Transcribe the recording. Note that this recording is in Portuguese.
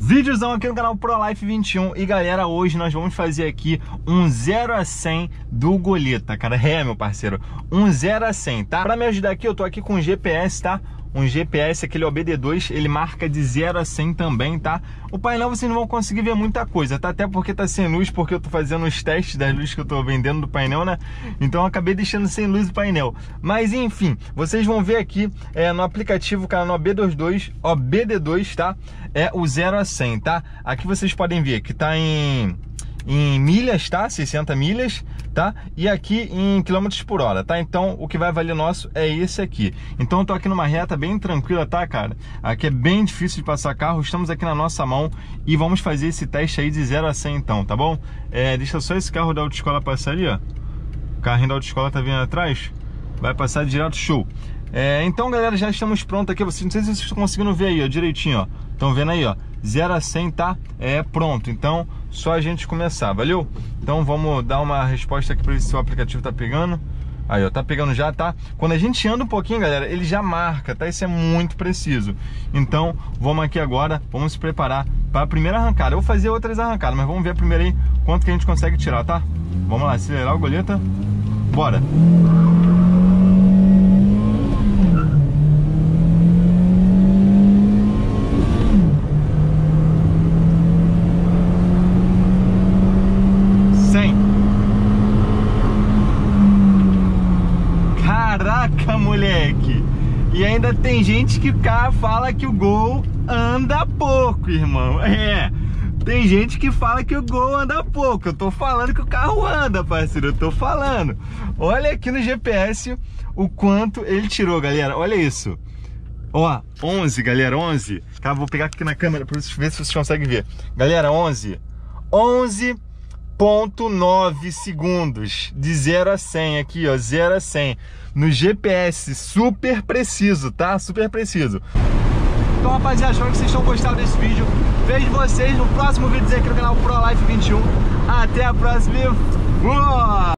Vídeozão aqui no canal ProLife 21. E galera, hoje nós vamos fazer aqui um 0 a 100 do Goleta, cara. Meu parceiro, um 0 a 100, tá? Pra me ajudar aqui, eu tô aqui com um GPS, tá? Um GPS, aquele OBD2, ele marca de 0 a 100 também, tá? O painel vocês não vão conseguir ver muita coisa, tá? Até porque tá sem luz, porque eu tô fazendo os testes das luzes que eu tô vendendo do painel, né? Então eu acabei deixando sem luz o painel. Mas enfim, vocês vão ver aqui no aplicativo, cara, no OBD2, tá? É o 0 a 100, tá? Aqui vocês podem ver que tá em milhas, tá? 60 milhas, tá? E aqui em quilômetros por hora, tá? Então o que vai valer nosso é esse aqui. Então eu tô aqui numa reta bem tranquila, tá, cara? Aqui é bem difícil de passar carro, estamos aqui na nossa mão e vamos fazer esse teste aí de 0 a 100 então, tá bom? Deixa só esse carro da autoescola passar ali, ó. O carrinho da autoescola tá vindo atrás, vai passar direto, show. Então galera, já estamos prontos aqui. Não sei se vocês estão conseguindo ver aí, ó, direitinho, ó. Estão vendo aí, ó, 0 a 100, tá? Pronto, então só a gente começar, valeu? Então vamos dar uma resposta aqui para ver se o aplicativo tá pegando. Aí, ó, tá pegando já, tá? Quando a gente anda um pouquinho, galera, ele já marca, tá? Isso é muito preciso. Então vamos aqui agora, vamos se preparar para a primeira arrancada. Eu vou fazer outras arrancadas, mas vamos ver primeiro aí quanto que a gente consegue tirar, tá? Vamos lá, acelerar o Goleta. Bora! Caraca, moleque! E ainda tem gente que fala que o Gol anda pouco, irmão. Tem gente que fala que o Gol anda pouco. Eu tô falando que o carro anda, parceiro. Eu tô falando. Olha aqui no GPS o quanto ele tirou, galera. Olha isso. Ó, 11, galera, 11. Tá, vou pegar aqui na câmera pra vocês verem se vocês conseguem ver. Galera, 11. 11,9 segundos de 0 a 100 aqui, ó, 0 a 100 no GPS, super preciso, tá? Super preciso. Então, rapaziada, espero que vocês tenham gostado desse vídeo. Vejo vocês no próximo vídeo aqui no canal ProLife 21. Até a próxima e fui!